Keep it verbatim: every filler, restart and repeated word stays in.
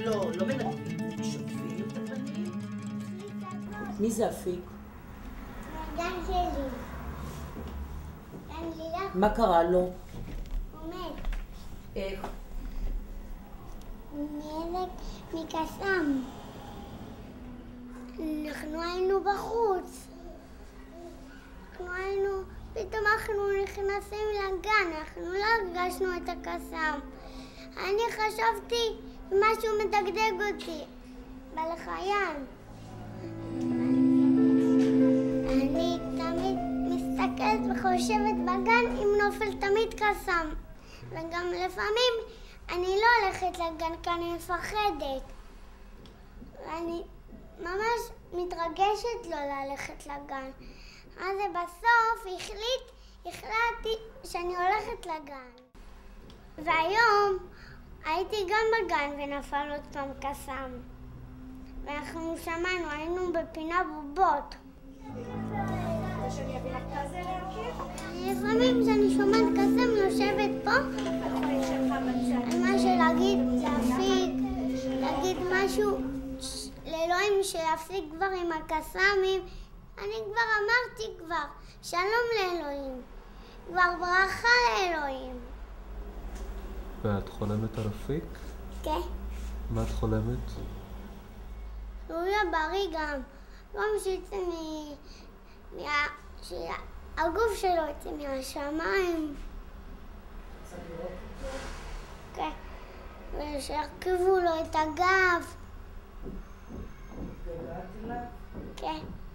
לא, לא מנגבים, משווים את הפנים. מי זה אפיק? הגן שלי. גן לילה. מה קרה לו? הוא מת. איך? נזק מקסאם. אנחנו היינו בחוץ. אנחנו היינו, פתאום אנחנו נכנסים לגן, אנחנו לא הרגשנו את הקסאם. אני חשבתי משהו מדגדג אותי, בלחיים. אני תמיד מסתכלת וחושבת בגן אם נופל תמיד קסאם. וגם לפעמים אני לא הולכת לגן כי אני מפחדת. ואני ממש מתרגשת לא ללכת לגן. אז בסוף החליט, החלטתי שאני הולכת לגן. והיום הייתי גם בגן ונפל עוד פעם קסאם. ואנחנו שמענו, היינו בפינה בובות. שאני אביא לך כזה להרכיב? לפעמים כשאני שומעת קסאם יושבת פה, על משהו להגיד, להפיק, להגיד משהו לאלוהים שיפסיק כבר עם הקסאמים. אני כבר אמרתי כבר, שלום לאלוהים, כבר ברכה לאלוהים. ואת חולמת על אפיק? כן. מה את חולמת? שהוא יהיה בריא גם, גם שיצא מ... מה... שהגוף שלו יצא מהשמיים. כן. ושירכיבו לו את הגב. כן.